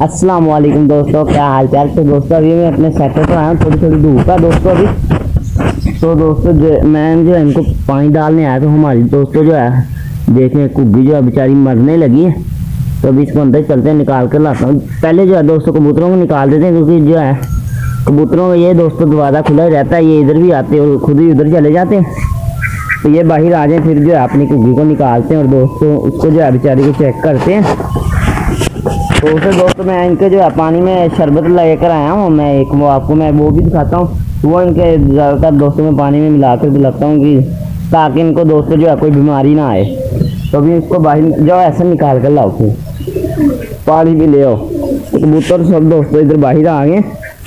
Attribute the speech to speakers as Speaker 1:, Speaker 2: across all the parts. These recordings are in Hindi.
Speaker 1: अस्सलाम वालेकुम दोस्तों, क्या हाल चाल। तो दोस्तों अभी मैं अपने सेक्टर पर आया हूँ, थोड़ी थोड़ी धूप है दोस्तों अभी। तो दोस्तों मैं जो है इनको पानी डालने आया, तो हमारी दोस्तों जो है देखें कुग्गी जो है बेचारी मरने लगी है। तो अभी इसको अंदर चलते हैं, निकाल कर लाता हूँ। पहले जो है दोस्तों कबूतरों को निकाल देते हैं, क्योंकि जो है कबूतरों का ये दोस्तों दरवाज़ा खुला ही रहता है, ये इधर भी आते हैं और खुद ही उधर चले जाते हैं। तो ये बाहर आ जाए, फिर जो है अपनी कुग्गी को निकालते हैं और दोस्तों उसको जो है बेचारी को चेक करते हैं। तो फिर दोस्तों मैं इनके जो है पानी में शरबत लेकर आया हूँ, मैं एक वो आपको मैं वो भी दिखाता हूँ। वो इनके ज़्यादातर दोस्तों में पानी में मिलाकर पिलाता हूँ, कि ताकि इनको दोस्तों जो है कोई बीमारी ना आए। तो अभी इसको बाहर जो ऐसे निकाल कर लाओ, फिर पानी भी ले आओ। कबूतर सब दोस्तों इधर बाहर आ गए,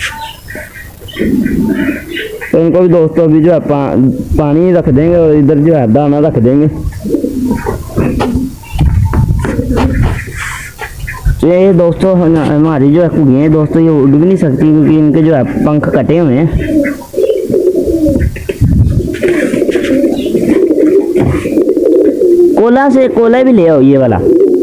Speaker 1: तो इनको भी दोस्तों अभी जो है पानी रख देंगे और इधर जो है दाना रख देंगे। ये दोस्तों हमारी जो है कुड़ियाँ हैं दोस्तों, ये उड़ भी नहीं सकती क्योंकि इनके जो है पंख कटे हुए हैं। कोला भी ले आओ ये वाला।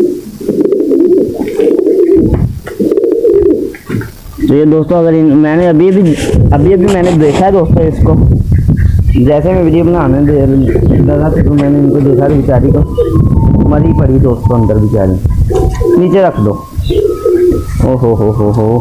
Speaker 1: तो ये दोस्तों अगर मैंने अभी मैंने देखा है दोस्तों इसको, जैसे मैं वीडियो बनाने लगा तो मैंने इनको देखा कि बेचारी को मरी पड़ी दोस्तों अंदर बेचारी। नीचे रख दो। ओहो हो।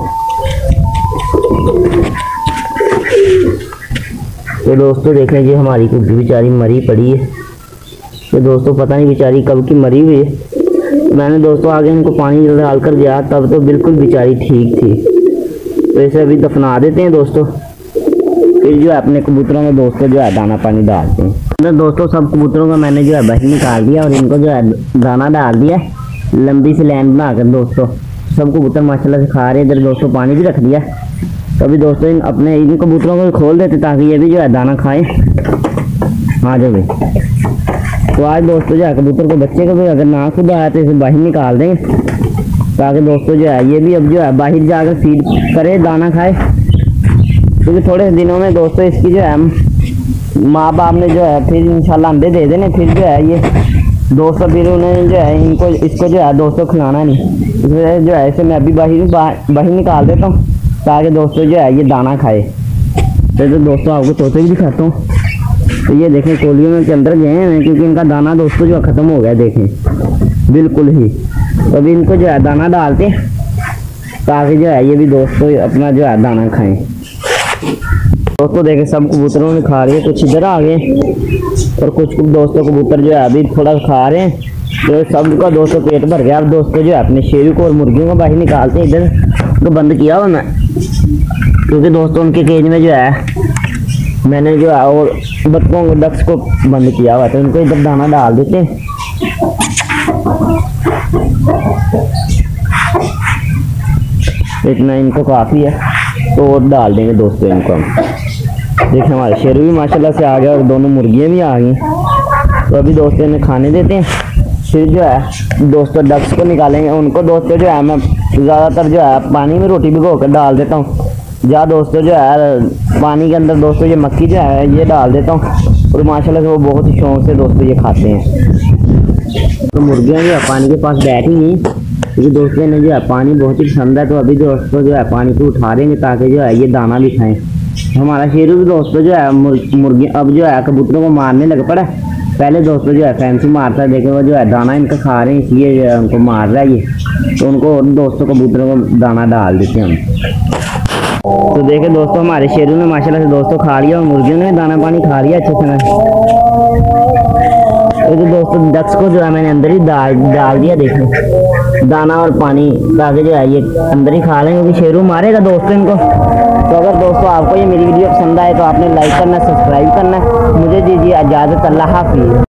Speaker 1: तो दोस्तों देखें जी हमारी कुग्गी बेचारी मरी पड़ी है। तो दोस्तों पता नहीं बेचारी कब की मरी हुई है। मैंने दोस्तों आगे इनको पानी डाल कर दिया, तब तो बिल्कुल बेचारी ठीक थी। तो इसे अभी दफना देते हैं दोस्तों, फिर जो है अपने कबूतरों में दोस्तों जो है दाना पानी डालते हैं। तो दोस्तों सब कबूतरों का मैंने जो है बाहर निकाल दिया और इनको जो है दाना डाल दिया लंबी सी लाइन बनाकर दोस्तों। सब कबूतर माशाल्लाह से खा रहे हैं। इधर दोस्तों पानी भी रख दिया। तो अभी दोस्तों इन कबूतरों को खोल देते ताकि ये भी जो है दाना खाएं। हाँ जो भी तो आज दोस्तों जो है कबूतर को बच्चे को भी अगर ना खुद आया तो इसे बाहर निकाल देंगे, ताकि दोस्तों जो है ये भी अब जो है बाहर जाकर फीड करे, दाना खाए। क्योंकि थोड़े दिनों में दोस्तों इसकी जो है माँ बाप ने जो है फिर इंशाल्लाह अंडे दे देने, फिर जो है ये दोस्तों फिर उन्हें जो है इसको जो है दोस्तों खिलाना नहीं। इसलिए जो है इसे मैं अभी बाहर निकाल देता हूँ, ताकि दोस्तों जो है ये दाना खाए। तो दोस्तों आपको तोते भी दिखाता हूँ। तो ये देखें कोलियों में के अंदर गए हैं, क्योंकि इनका दाना दोस्तों जो ख़त्म हो गया देखें बिल्कुल ही। तो अभी इनको जो है दाना डालते हैं, ताकि जो है ये भी दोस्तों अपना जो है दाना खाएं। दोस्तों देखें सब कबूतरों में खा रही है, कुछ इधर आ गए और कुछ दोस्तों कबूतर जो है अभी थोड़ा खा रहे हैं। तो सबका दोस्तों पेट भर गया। अब दोस्तों जो है अपने शेरू को और मुर्गियों को बाहर निकालते हैं। इधर तो बंद किया हुआ मैं, क्योंकि दोस्तों उनके केज में जो है मैंने जो है और बच्चों को डक्स को बंद किया हुआ, तो इनको इधर दाना डाल देते हैं। इतना इनको काफ़ी है, तो और डाल देंगे दोस्तों इनको हम। देखिए हमारे शेरू भी माशाल्लाह से आ गया और दोनों मुर्गियाँ भी आ गई। तो अभी दोस्तों इन्हें खाने देते हैं, फिर जो है दोस्तों डक्स को निकालेंगे। उनको दोस्तों जो है मैं ज़्यादातर जो है पानी में रोटी भिगो कर डाल देता हूँ, या दोस्तों जो है पानी के अंदर दोस्तों ये मक्खी जो है ये डाल देता हूँ, और माशाल्लाह से वो बहुत ही शौक से दोस्तों ये खाते हैं। तो मुर्गियाँ जो है पानी के पास बैठी नहीं, क्योंकि दोस्तों ने जो है पानी बहुत ही पसंद है। तो अभी दोस्तों जो है पानी को उठा देंगे, ताकि जो है ये दाना भी खाएँ। हमारा शेरू भी दोस्तों जो है मुर्गी अब जो है कबूतरों को मारने लग पड़ा। पहले दोस्तों जो है फैंसी मारता है, देखे वो जो है दाना इनका खा रहे हैं, इसलिए जो है उनको मार रहा है ये। तो उनको दोस्तों कबूतरों को दाना डाल देते हैं हम। तो देखे दोस्तों हमारे शेरू ने माशाल्लाह से दोस्तों खा लिया और मुर्गियों ने दाना पानी खा लिया अच्छे से। तो दोस्तों डक्स को जो है मैंने अंदर ही डाल दिया देखें, दाना और पानी, ताकि जो है ये अंदर ही खा लें, क्योंकि शेरू मारेगा दोस्तों इनको। तो अगर दोस्तों आपको ये मेरी वीडियो पसंद आए तो आपने लाइक करना, सब्सक्राइब करना। मुझे दीजिए इजाज़त, अल्लाह हाफ़िज़।